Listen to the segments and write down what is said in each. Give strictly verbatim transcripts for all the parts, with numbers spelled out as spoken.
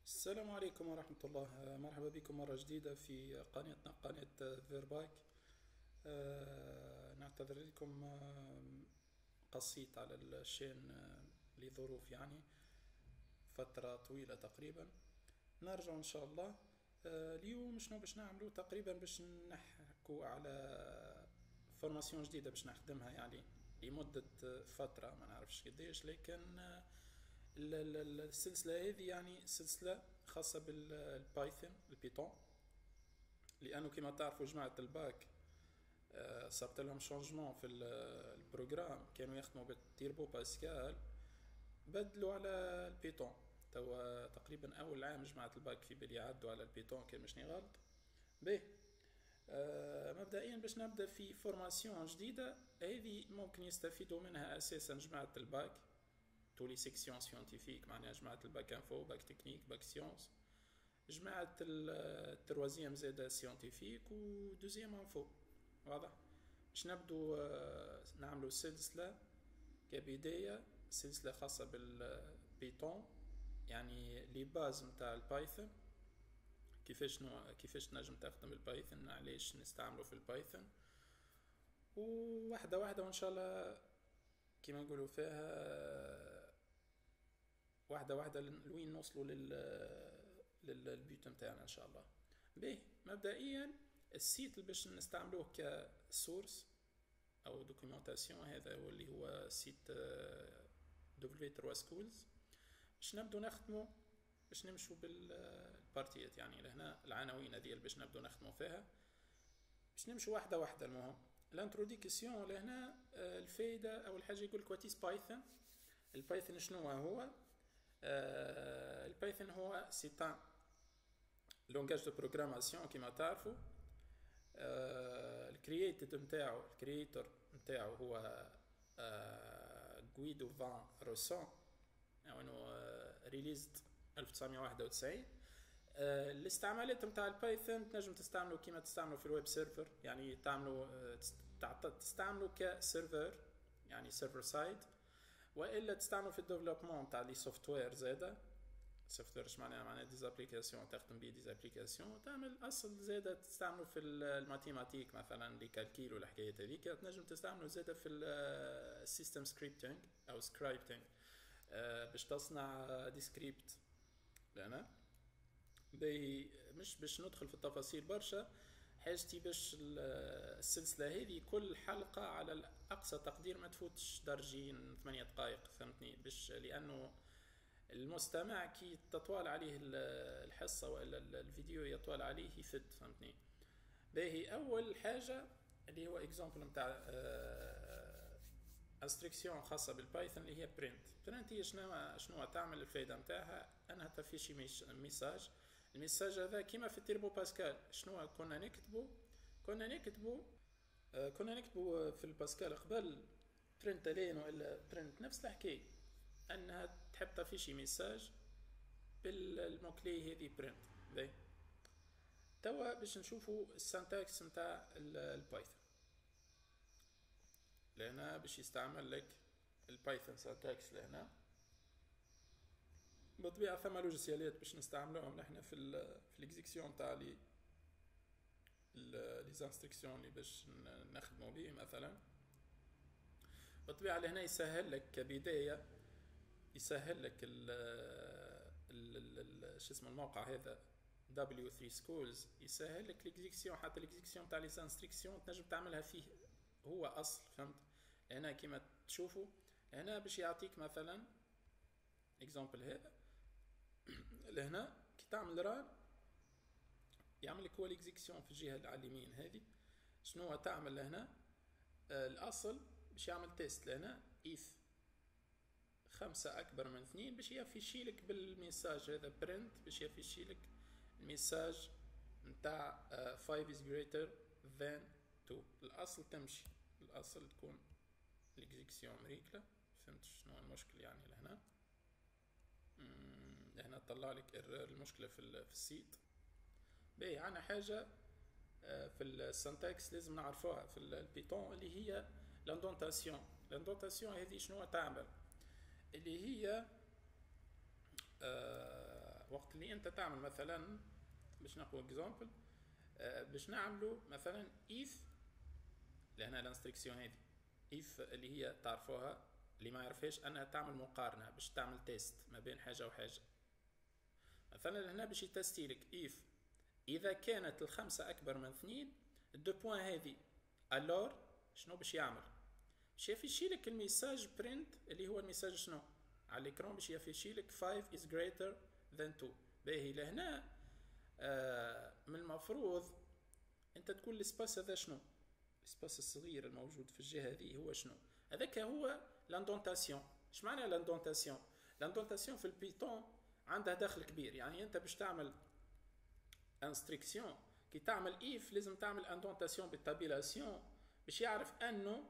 السلام عليكم ورحمة الله. مرحبا بكم مرة جديدة في قناتنا قناة فيرباك. آه، نعتذر لكم. آه، قصيت على الشين آه، لظروف يعني فترة طويلة تقريبا. نرجع إن شاء الله. آه، اليوم شنو باش نعملو تقريبا؟ باش نحكو على فورماسيون جديدة باش نخدمها يعني لمدة فترة ما نعرفش قديش، لكن آه، ال- ال- السلسلة هذه يعني سلسلة خاصة بالبايثون البيتون، لأنه كما تعرفوا جماعة الباك آه، صارت لهم شونجمون في ال- البروجرام. كانوا يخدموا بالتيربو باسكال، بدلوا على البيتون. توا تقريبا أول عام جماعة الباك في بالي عدوا على البيتون كان مشني غلط. به آه، مبدئيا باش نبدا في فورماسيون جديده، هذه ممكن يستفيدوا منها اساسا جماعه الباك، tous les sections scientifiques معناها جماعة الباك انفو، باك تكنيك، باك سيونس، جماعة التروازيام زادة سيونتيفيك و دوزيام انفو. واضح؟ باش نبدو آه، نعملو سلسلة كبداية، سلسلة خاصة بالبيتون، يعني لي باز نتاع البايثون، كيفاش نوع كيفاش نجم تخدم البايثون، علاش نستعملو في البايثون، وواحدة واحدة وإن شاء الله كيما نقولوا فيها واحدة واحدة لوين نوصلوا لل للبيوت نتاعنا ان شاء الله. به مبدئيا السيت اللي باش نستعملوه كسورس او دوكيومنتاسيون هذا هو اللي هو سيت دبليو ثلاثة سكولز. باش نبدو نخدمو، باش نمشو بالبارتيات يعني لهنا العناوين هذه اللي باش نبدو نخدمو فيها، باش نمشو واحدة واحدة. المهم الانتروديكسيون لهنا آه، الفايدة أول حاجة يقول لك واتيس بايثون. البايثون شنو هو؟ آه، البايثون هو سي ان لونجاج دو بروغراماسيون كيما تعرفوا. آه، الكرييتد نتاعو الكرييتور نتاعو هو آه، غويدو فان روسون، يعني ريليزد ألف وتسعمية وواحد وتسعين. آه، الاستعمالات نتاع البايثون تنجم تستعملوا كيما تستعملوا في الويب سيرفر، يعني تعملوا آه، تستعملوا كسيرفر يعني سيرفر سايد، والا تستعملوا في الديفلوبمون تاع لي سوفتوير زاده. سوفتوير اش معناها؟ معناها ديزابليكاسيون تخدم بيه ديزابليكاسيون، تعمل اصل زاده تستعملوا في الماتيماتيك مثلا لي كالكيل والحكايات هذيك، تنجم تستعملوا زاده في السيستم سكريبتينغ او سكريبتينغ باش تصنع ديسكريبت. لأنا باهي مش باش ندخل في التفاصيل برشا، حاجتي باش السلسلة هذه كل حلقة على الأقصى تقدير ما تفوتش درجين ثمانية دقائق، فهمتني؟ باش لأنه المستمع كي تطوال عليه الحصة ولا الفيديو يطول عليه يفد، فهمتني؟ باهي أول حاجة اللي هو اكزامبل نتاع انستركسيون خاصة بالبايثون اللي هي برنت. برنت هي شنو شنو تعمل؟ الفايدة نتاعها انها تفيشي ميساج. الميساج هذا كيما في التيربو باسكال شنو كنا نكتبو؟ كنا نكتبو آه كنا نكتبو في الباسكال قبل برنت لين ولا برنت نفس الحكاية، انها تحب تفيشي ميساج بالموكلي هذه برنت. باهي توا باش نشوفو السنتاكس نتاع البايثون. لهنا باش يستعمل لك البايثون سنتاكس. لهنا بالطبيعة ثم لوجيسيالات باش نستعملوهم نحن في ال في الاكزيكسيون تاع لي لي انستركسيون اللي باش نخدمو بيه مثلا. بالطبيعة لهنا يسهل لك كبداية، يسهل لك ال ال شو اسمه الموقع هذا دبليو ثلاثة سكولز، يسهل لك الاكزيكسيون، حتى الاكزيكسيون تاع لي انستركسيون تنجم تعملها فيه هو اصل، فهمت؟ هنا كيما تشوفوا هنا باش يعطيك مثلا اكزامبل هذا لهنا كي تعمل ران يعمل لك هو الاكزيكسيون في الجهه اللي على اليمين هذه. شنو تعمل لهنا؟ آه الاصل باش يعمل تيست لهنا اف خمسة اكبر من اثنين باش يفيشي لك بالميساج هذا برنت، باش يفيشي لك الميساج نتاع uh, five is greater than two. الاصل تمشي، الاصل تكون الاكزيكسيون مريكلة. فهمت شنو المشكل يعني لهنا؟ هنا طلع لك المشكلة في, في السيت. باهي عنا حاجة في السنتكس لازم نعرفوها في البيتون اللي هي لاندونتاسيون. لاندونتاسيون هذه شنو تعمل؟ اللي هي آه وقت اللي انت تعمل مثلا، باش ناخذ اكزامبل، باش نعملوا مثلا if، لهنا الانستركسيون هذه if اللي هي تعرفوها، اللي ما يعرفهاش انها تعمل مقارنه، باش تعمل تيست ما بين حاجه وحاجه. مثلا هنا باش يتستي لك if اذا كانت الخمسه اكبر من اثنين، الدو بوان هذه الور شنو باش يعمل؟ باش يفيشي لك الميساج برنت، اللي هو الميساج شنو على الاكران، باش يفيشي لك خمسة is greater than two. باهي لهنا آه من المفروض انت تقول السباس هذا شنو، السباس الصغير الموجود في الجهه هذه هو شنو؟ هذاك هو لاندونتاسيون. اش معنى لاندونتاسيون؟ لاندونتاسيون في البيتون عندها دخل كبير. يعني انت باش تعمل انستركسيون كي تعمل اف لازم تعمل اندونتاسيون بالتابيلاسيون باش يعرف انه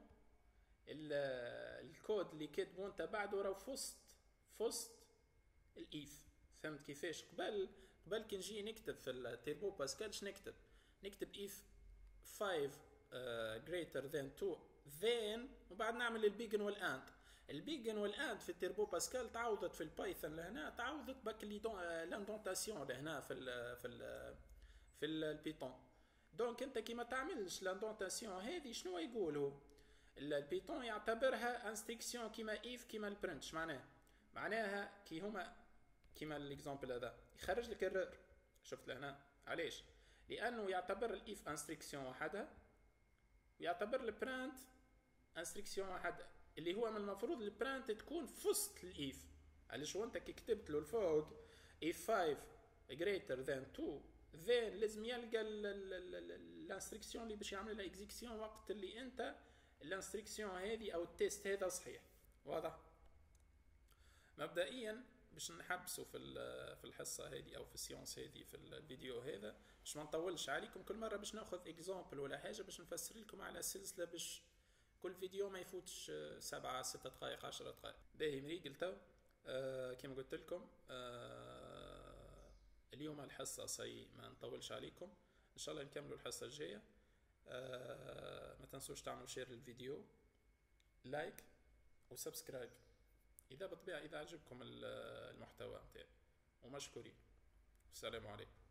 الكود اللي كاتبه انت بعده راه فوسط فوسط الاف. فهمت كيفاش؟ قبل قبل كي نجي نكتب في التيربو باسكال اش نكتب؟ نكتب اف خمسة uh, greater than two then، وبعد نعمل البيجن والاند. البيجن والاند في التيربو باسكال تعوضت في البايثون لهنا، تعوضت بك لاندونتاسيون لهنا في ال في ال في البيتون. دونك انت كي ما تعملش لاندونتاسيون هذه شنو يقولوا البيتون؟ يعتبرها انستركسيون كيما اف كيما البرنت. معناها معناها كي هما كيما الاكزامبل هذا يخرج لك الرر. شفت لهنا علاش؟ لانه يعتبر الاف انستركسيون وحدها، ويعتبر البرنت انستركسيون وحدها، اللي هو من المفروض البرنت تكون في وسط الاف. علاش وانت كي كتبت له الفوق اف خمسة greater than two then لازم يلقى الانستركسيون اللي باش يعمل لها اكزيكسيون وقت اللي انت الانستركسيون هذه او التيست هذا صحيح. واضح؟ مبدئيا باش نحبسوا في في الحصه هذه او في السيونس هذه في الفيديو هذا باش ما نطولش عليكم. كل مره باش ناخذ اكزامبل ولا حاجه باش نفسر لكم على سلسله، باش كل فيديو ما يفوتش سبعة ستة دقائق عشرة دقائق. باهي مريقل تو آه كما قلت لكم آه اليوم الحصه صي ما نطولش عليكم، ان شاء الله نكملوا الحصه الجايه. آه ما تنسوش تعملوا شير للفيديو، لايك وسبسكرايب اذا بالطبيعه اذا عجبكم المحتوى نتاعي، ومشكورين. السلام عليكم.